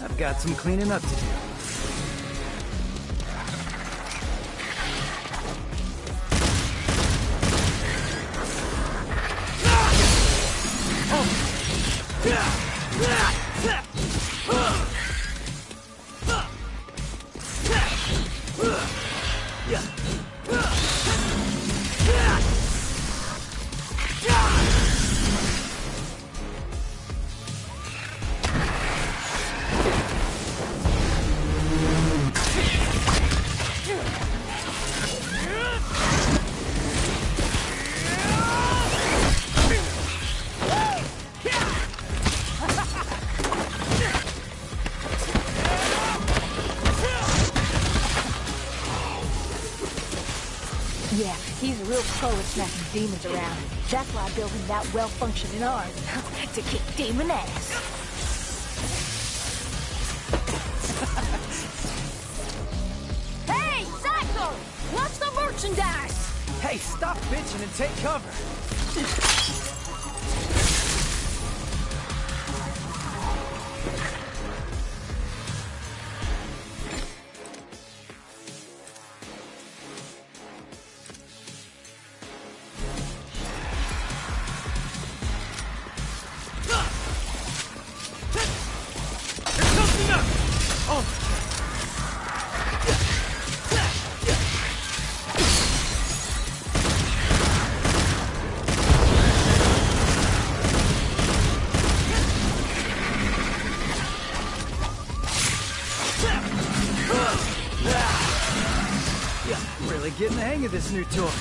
I've got some cleaning up to do. Yeah, he's a real pro at smacking demons around. That's why I built him that well-functioning arm. To kick demon ass. Hey, Psycho! What's the merchandise? Hey, stop bitching and take cover. Really getting the hang of this new toy.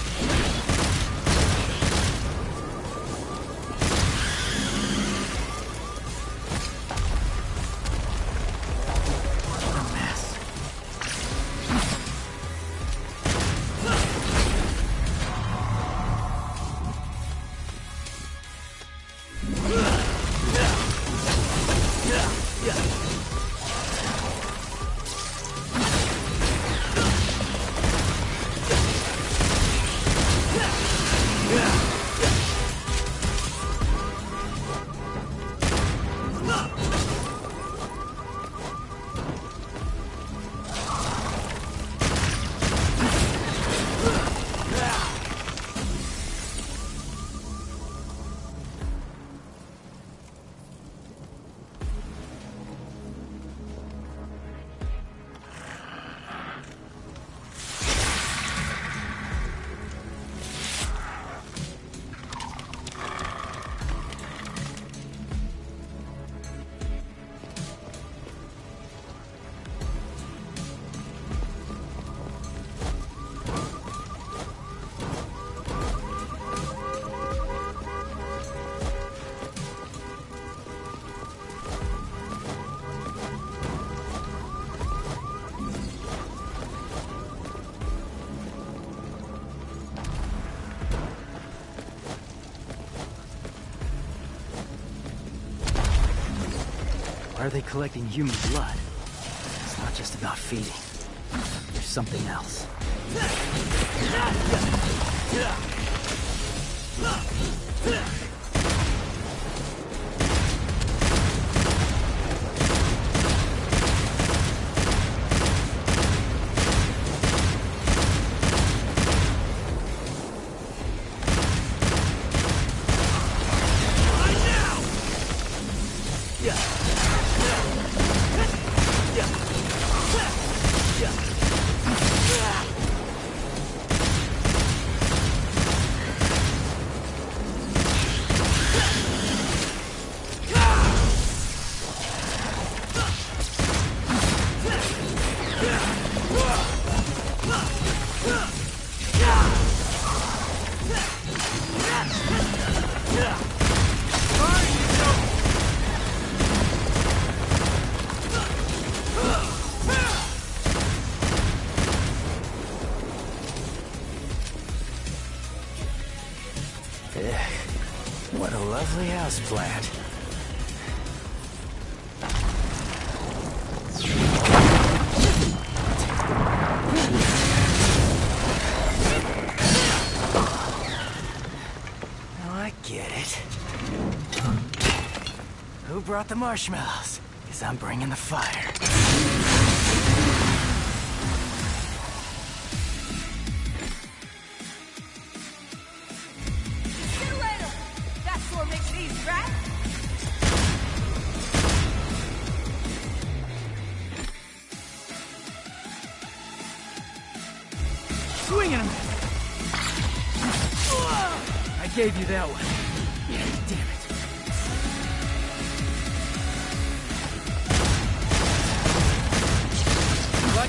Why are they collecting human blood? It's not just about feeding. There's something else. What a lovely houseplant. Now I get it. Who brought the marshmallows? 'Cause I'm bringing the fire. See you later! That sure makes it easy, right? Swinging him! I gave you that one. Damn it. What?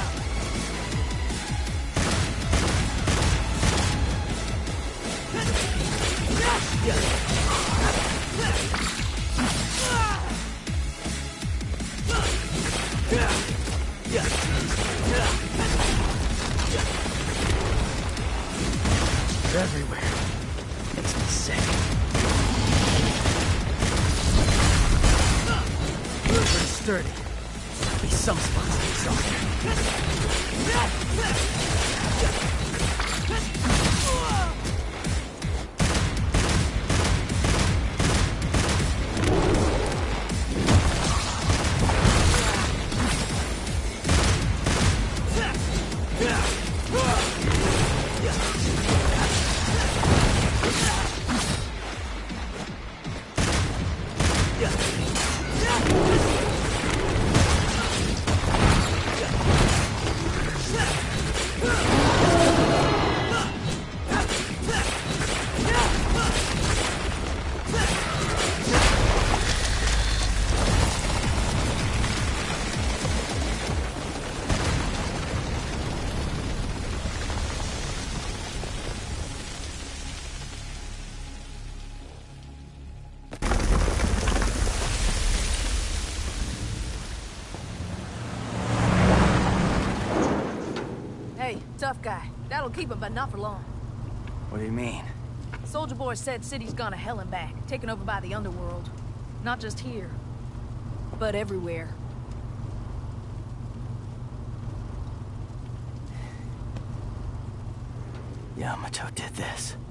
They're everywhere. Makes me sick. Pretty sturdy. At least some spots need Hey, tough guy. That'll keep him, but not for long. What do you mean? Soldier Boy said city's gone to hell and back, taken over by the underworld. Not just here, but everywhere. Yamato did this.